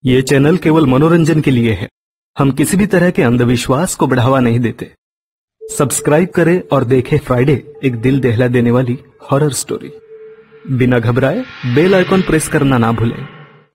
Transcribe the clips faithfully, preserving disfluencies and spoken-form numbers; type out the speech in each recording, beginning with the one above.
ये चैनल केवल मनोरंजन के लिए है। हम किसी भी तरह के अंधविश्वास को बढ़ावा नहीं देते। सब्सक्राइब करें और देखें फ्राइडे, एक दिल दहला देने वाली हॉरर स्टोरी। बिना घबराए बेल आइकॉन प्रेस करना ना भूलें।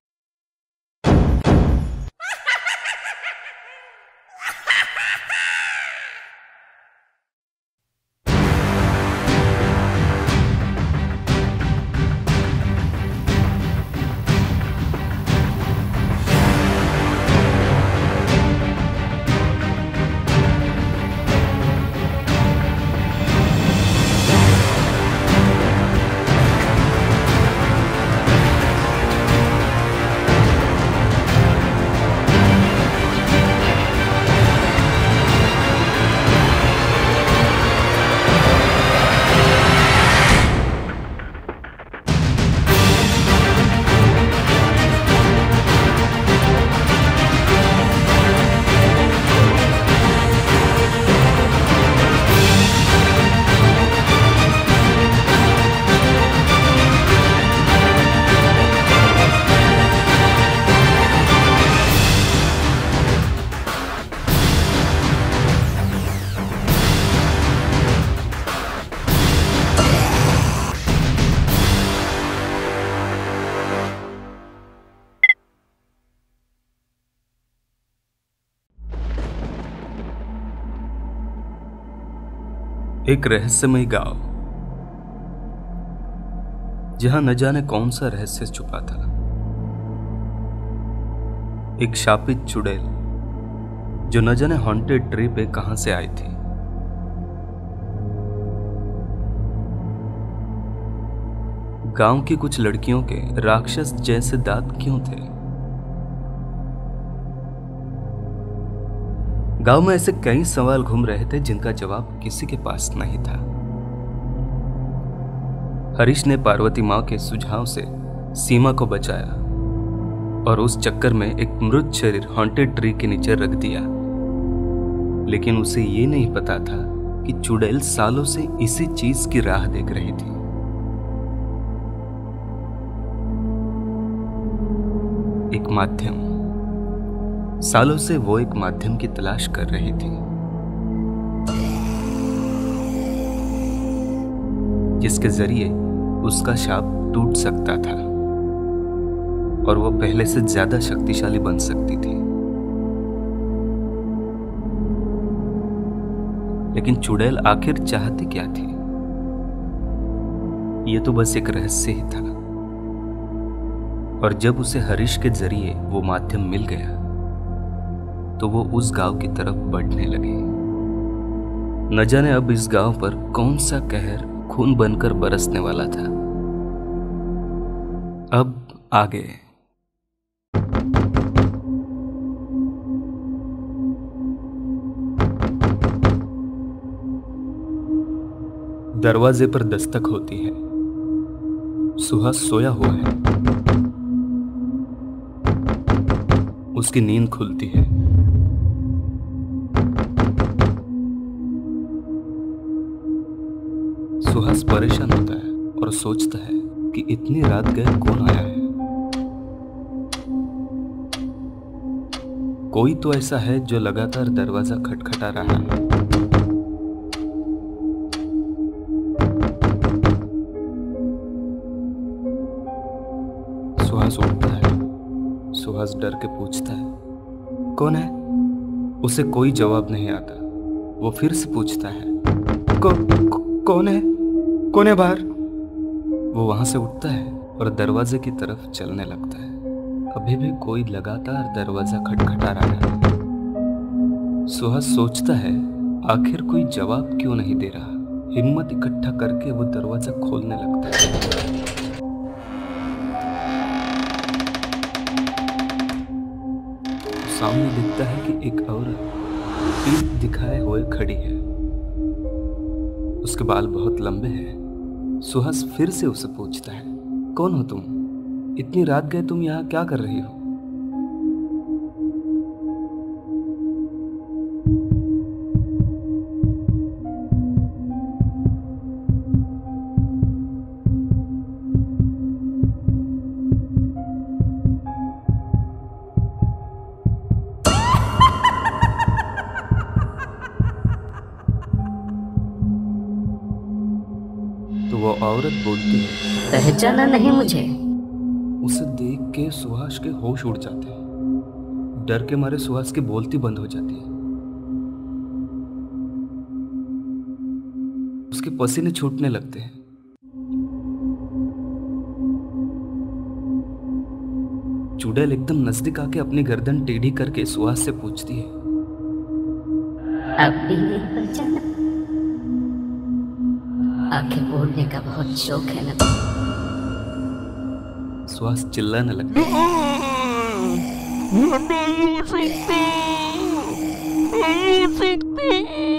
एक रहस्यमय गांव, जहां न जाने कौन सा रहस्य छुपा था। एक शापित चुड़ैल जो न जाने हॉन्टेड ट्री पे कहां से आई थी। गांव की कुछ लड़कियों के राक्षस जैसे दांत क्यों थे? गांव में ऐसे कई सवाल घूम रहे थे जिनका जवाब किसी के पास नहीं था। हरीश ने पार्वती मां के सुझाव से सीमा को बचाया और उस चक्कर में एक मृत शरीर हॉन्टेड ट्री के नीचे रख दिया। लेकिन उसे ये नहीं पता था कि चुड़ैल सालों से इसी चीज की राह देख रही थी। एक माध्यम। सालों से वो एक माध्यम की तलाश कर रही थी, जिसके जरिए उसका शाप टूट सकता था और वो पहले से ज्यादा शक्तिशाली बन सकती थी। लेकिन चुड़ैल आखिर चाहती क्या थी? ये तो बस एक रहस्य ही था। और जब उसे हरीश के जरिए वो माध्यम मिल गया तो वो उस गांव की तरफ बढ़ने लगी। न जाने अब इस गांव पर कौन सा कहर खून बनकर बरसने वाला था। अब आगे। दरवाजे पर दस्तक होती है। सुहास सोया हुआ है। उसकी नींद खुलती है। सुहास परेशान होता है और सोचता है कि इतनी रात गए कौन आया है। कोई तो ऐसा है जो लगातार दरवाजा खटखटा रहा है। सुहास उठता है। सुहास डर के पूछता है, कौन है? उसे कोई जवाब नहीं आता। वो फिर से पूछता है, को, को, कौन है? कौन है बाहर? वो वहां से उठता है और दरवाजे की तरफ चलने लगता है। अभी भी कोई लगातार दरवाजा खटखटा रहा है। सुहास सोचता है, आखिर कोई जवाब क्यों नहीं दे रहा। हिम्मत इकट्ठा करके वो दरवाजा खोलने लगता है। सामने दिखता है कि एक औरत पीठ दिखाए हुए खड़ी है। उसके बाल बहुत लंबे हैं। सुहास फिर से उसे पूछता है, कौन हो तुम? इतनी रात गए तुम यहां क्या कर रही हो? औरत बोलती है, पहचाना नहीं मुझे? उसे देख के सुहास के होश उड़ जाते हैं। डर के मारे सुहास की बोलती बंद हो जाती है। उसके पसीने छूटने लगते हैं। चुड़ैल एकदम नजदीक आके अपनी गर्दन टेढ़ी करके सुहास से पूछती है, अब भी नहीं पहचाना? आंखें फोड़ने का बहुत शौक है ना? सुहास चिल्लाने लगता है, नहीं सकते, नहीं सकते।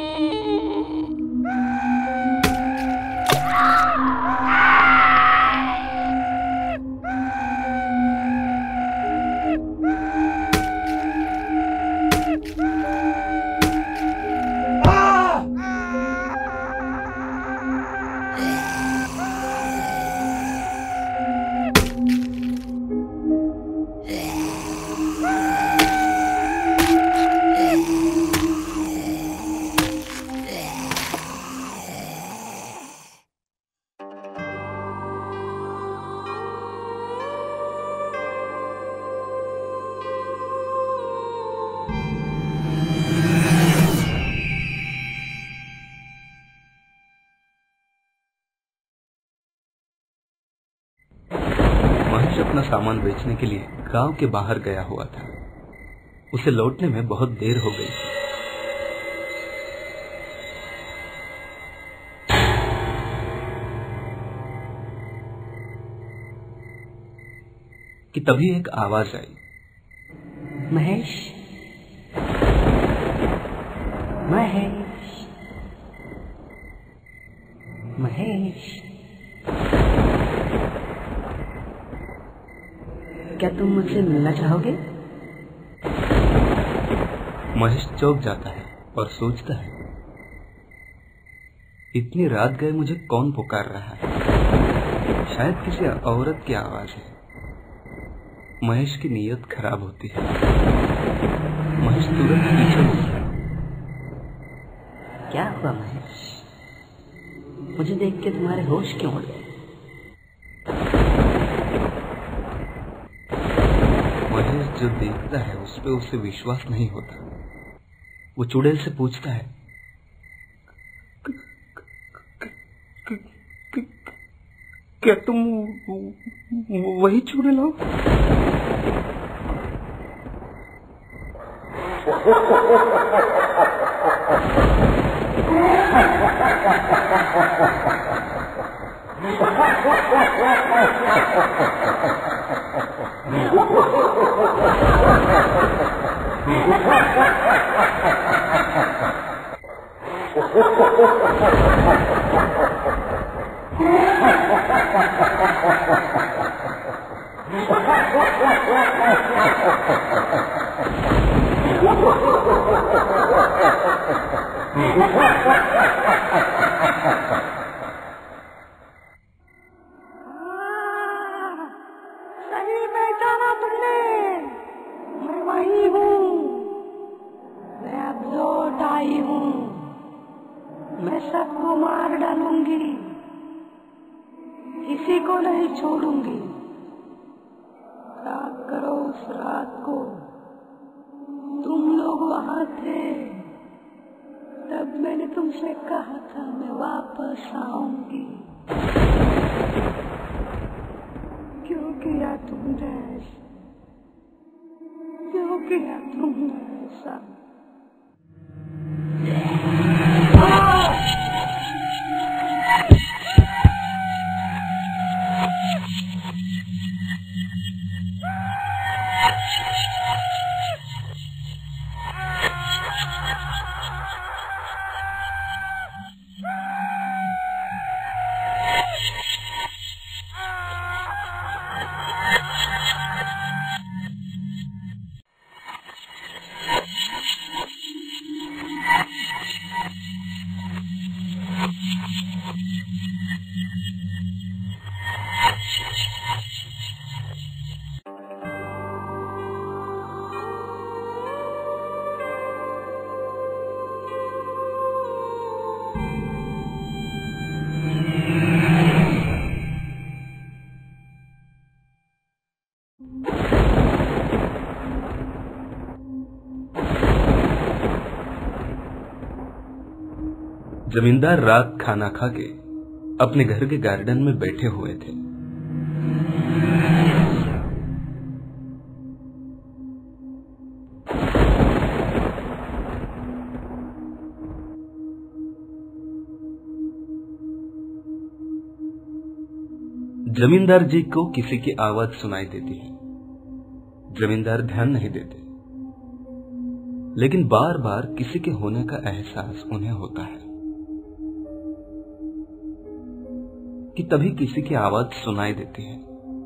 महेश अपना सामान बेचने के लिए गांव के बाहर गया हुआ था। उसे लौटने में बहुत देर हो गई। कि तभी एक आवाज आई, महेश, महेश, महेश, क्या तुम मुझसे मिलना चाहोगे? महेश चौंक जाता है और सोचता है, इतनी रात गए मुझे कौन पुकार रहा है? शायद किसी औरत की आवाज है। महेश की नीयत खराब होती है। महेश तुरंत पीछे मुड़ता है। क्या हुआ महेश? मुझे देख के तुम्हारे होश क्यों उड़ गए? महेश जो देखता है उस पे उसे विश्वास नहीं होता। वो चुड़ैल से पूछता है, क्या तुम वही चुड़ैल हो? सही पहचाना तुमने, मैं वही हूँ। मैं अब लौट आई हूँ। मैं सबको मार डालूंगी, किसी को नहीं छोड़ूंगी। याद करो उस रात को, तुम लोग वहाँ थे। तब मैंने तुमसे कहा था मैं वापस आऊंगी। क्यों किया तुमने ऐसा? क्यों किया तुमने ऐसा? जमींदार रात खाना खा के अपने घर के गार्डन में बैठे हुए थे। जमींदार जी को किसी की आवाज सुनाई देती है। जमींदार ध्यान नहीं देते, लेकिन बार बार किसी के होने का एहसास उन्हें होता है कि तभी किसी की आवाज सुनाई देती है।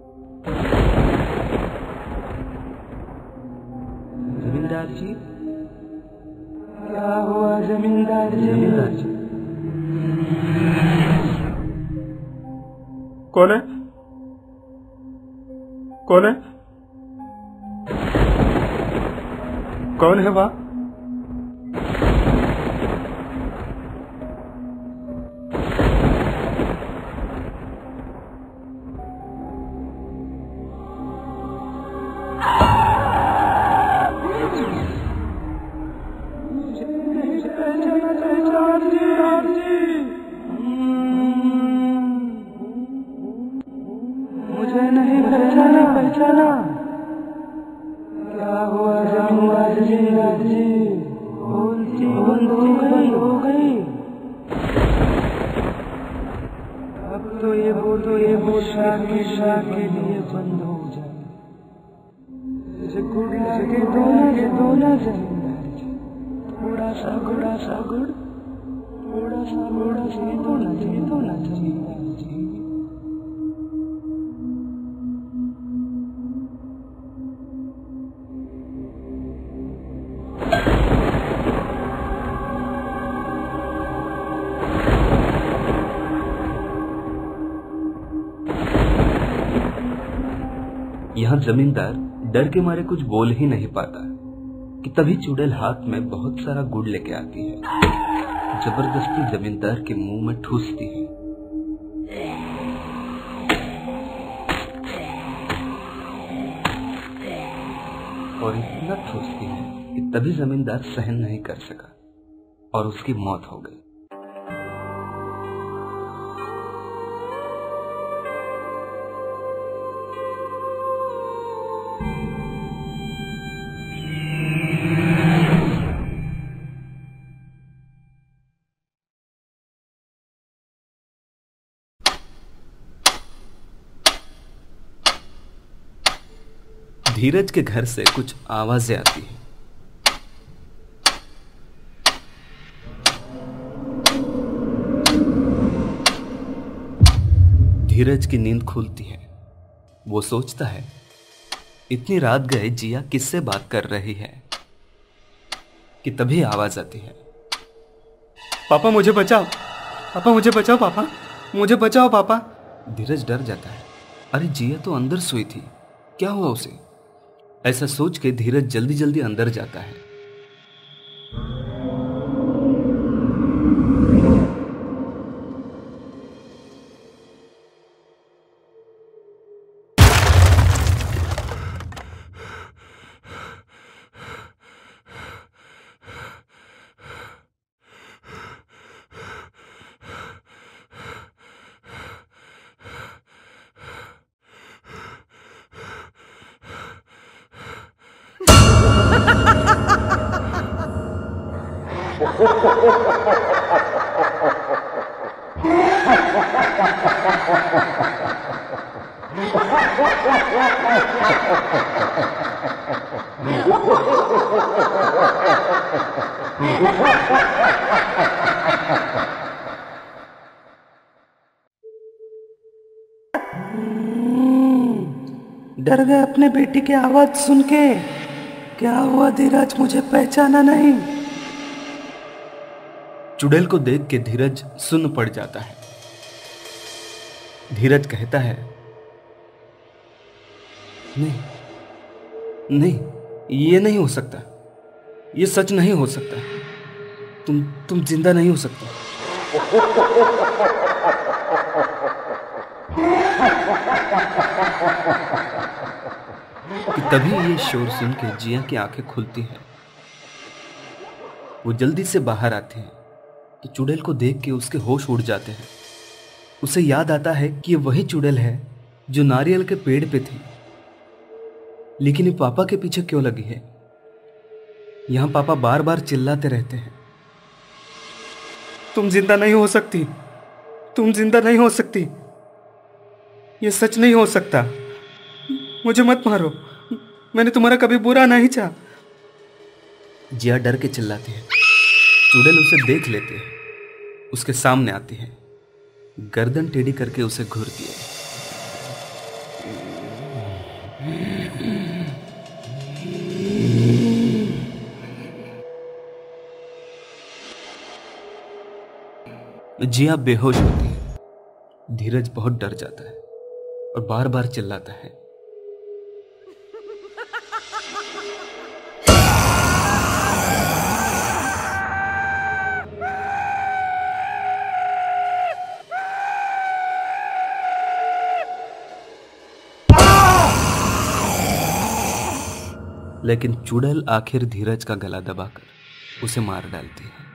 जमींदार जी, क्या हुआ जमींदार जी? जमींदार जी, कौन है? कौन है? कौन है वह? मुझे नहीं पहचाना पहचाना क्या हुआ जमींदार जी? बोलती बंद हो गई हो गई अब तो ये बोलो ये बोलना हमेशा के लिए बंद हो जाए। जैसे गुड़ लगे दो ना दो ना जमींदार जी, थोड़ा सा गुड़ा सा गुड़, थोड़ा सा गुड़ा से दो ना जी दो ना जमींदार जी। यहां जमींदार डर के मारे कुछ बोल ही नहीं पाता कि तभी चुड़ैल हाथ में बहुत सारा गुड़ लेके आती है। जबरदस्ती जमींदार के मुंह में ठूसती है। और इतना ठूसती है कि तभी जमींदार सहन नहीं कर सका और उसकी मौत हो गई। धीरज के घर से कुछ आवाजें आती हैं। धीरज की नींद खुलती है। वो सोचता है इतनी रात गए जिया किससे बात कर रही है कि तभी आवाज आती है, पापा मुझे बचाओ, पापा मुझे बचाओ, पापा मुझे बचाओ पापा। धीरज डर जाता है। अरे जिया तो अंदर सोई थी, क्या हुआ उसे? ऐसा सोच के धीरज जल्दी जल्दी अंदर जाता है। डर गए अपने बेटी की आवाज सुन के। क्या हुआ धीरज, मुझे पहचाना नहीं? चुड़ैल को देख के धीरज सुन्न पड़ जाता है। धीरज कहता है, नहीं नहीं, ये नहीं हो सकता, ये सच नहीं हो सकता, तुम तुम जिंदा नहीं हो सकते। कि तभी ये शोर सुन के जिया की आंखें खुलती हैं। वो जल्दी से बाहर आती है तो चुड़ैल को देख के उसके होश उड़ जाते हैं। उसे याद आता है कि ये वही चुड़ैल है जो नारियल के पेड़ पे थी, लेकिन ये पापा के पीछे क्यों लगी है? यहां पापा बार बार चिल्लाते रहते हैं, तुम जिंदा नहीं हो सकती, तुम जिंदा नहीं हो सकती, ये सच नहीं हो सकता, मुझे मत मारो, मैंने तुम्हारा कभी बुरा नहीं चाहा। जिया डर के चिल्लाती है। चुड़ैल उसे देख लेती है, उसके सामने आती है, गर्दन टेढ़ी करके उसे घूरती है। जिया बेहोश होती है। धीरज बहुत डर जाता है और बार बार चिल्लाता है, लेकिन चुड़ैल आखिर धीरज का गला दबाकर उसे मार डालती है।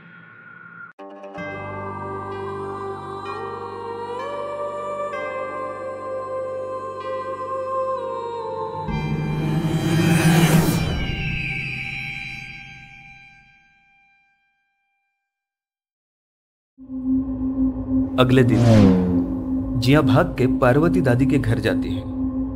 अगले दिन जिया भाग के पार्वती दादी के घर जाती है।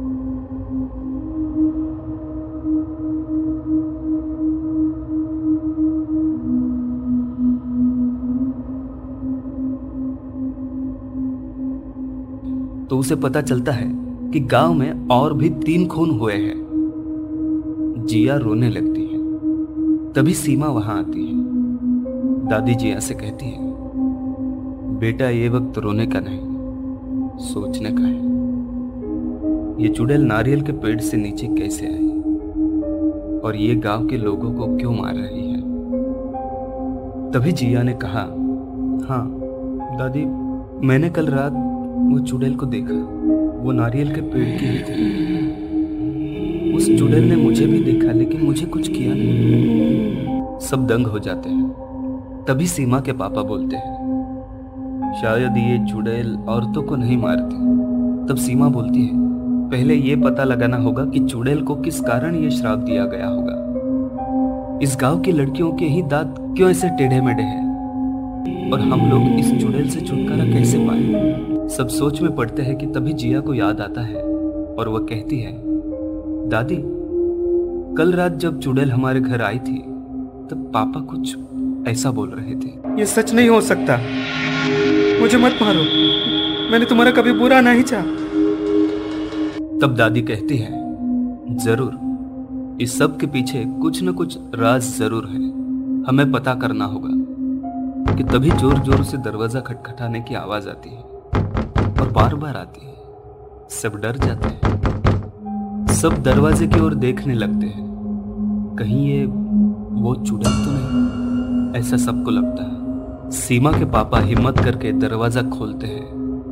तो उसे पता चलता है कि गांव में और भी तीन खून हुए हैं। जिया रोने लगती है। तभी सीमा वहां आती है। दादी जिया से कहती है, बेटा ये वक्त रोने का नहीं, सोचने का है। ये चुड़ैल नारियल के पेड़ से नीचे कैसे आई और ये गांव के लोगों को क्यों मार रही है? तभी जिया ने कहा, हाँ दादी, मैंने कल रात वो चुड़ैल को देखा, वो नारियल के पेड़ की ही थी। उस चुड़ैल ने मुझे भी देखा, लेकिन मुझे कुछ किया नहीं। सब दंग हो जाते हैं। तभी सीमा के पापा बोलते हैं, शायद ये चुड़ैल औरतों को नहीं मारती। तब सीमा बोलती है, पहले ये पता लगाना होगा कि चुड़ैल को किस कारण ये श्राप दिया गया होगा। इस गांव की लड़कियों के ही दांत क्यों ऐसे टेढ़े मेढ़े हैं और हम लोग इस चुड़ैल से छुटकारा कैसे पाए? सब सोच में पड़ते हैं कि तभी जिया को याद आता है और वह कहती है, दादी, कल रात जब चुड़ैल हमारे घर आई थी तब पापा कुछ ऐसा बोल रहे थे। ये सच नहीं हो सकता, मुझे मत मारो, मैंने तुम्हारा कभी बुरा नहीं चाहा। तब दादी कहती है, जरूर, इस सब के पीछे कुछ न कुछ राज जरूर है, हमें पता करना होगा। कि तभी जोर जोर से दरवाजा खटखटाने की आवाज आती है और बार बार आती है। सब डर जाते हैं। सब दरवाजे की ओर देखने लगते हैं, कहीं ये वो चुड़ैल तो नहीं, ऐसा सबको लगता है। सीमा के पापा हिम्मत करके दरवाजा खोलते हैं।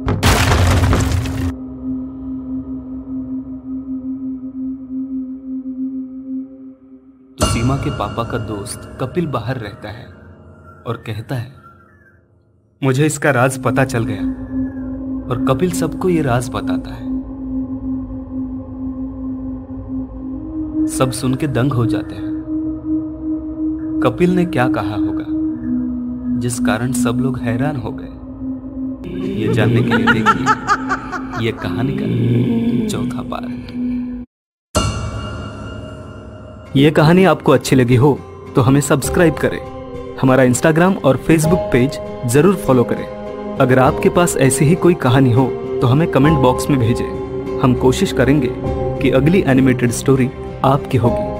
तो सीमा के पापा का दोस्त कपिल बाहर रहता है और कहता है, मुझे इसका राज पता चल गया। और कपिल सबको ये राज बताता है। सब सुन के दंग हो जाते हैं। कपिल ने क्या कहा होगा जिस कारण सब लोग हैरान हो गए? ये जानने के लिए देखिए ये कहानी का चौथा पार्ट। ये कहानी आपको अच्छी लगी हो तो हमें सब्सक्राइब करें, हमारा इंस्टाग्राम और फेसबुक पेज जरूर फॉलो करें। अगर आपके पास ऐसी ही कोई कहानी हो तो हमें कमेंट बॉक्स में भेजें। हम कोशिश करेंगे कि अगली एनिमेटेड स्टोरी आपकी होगी।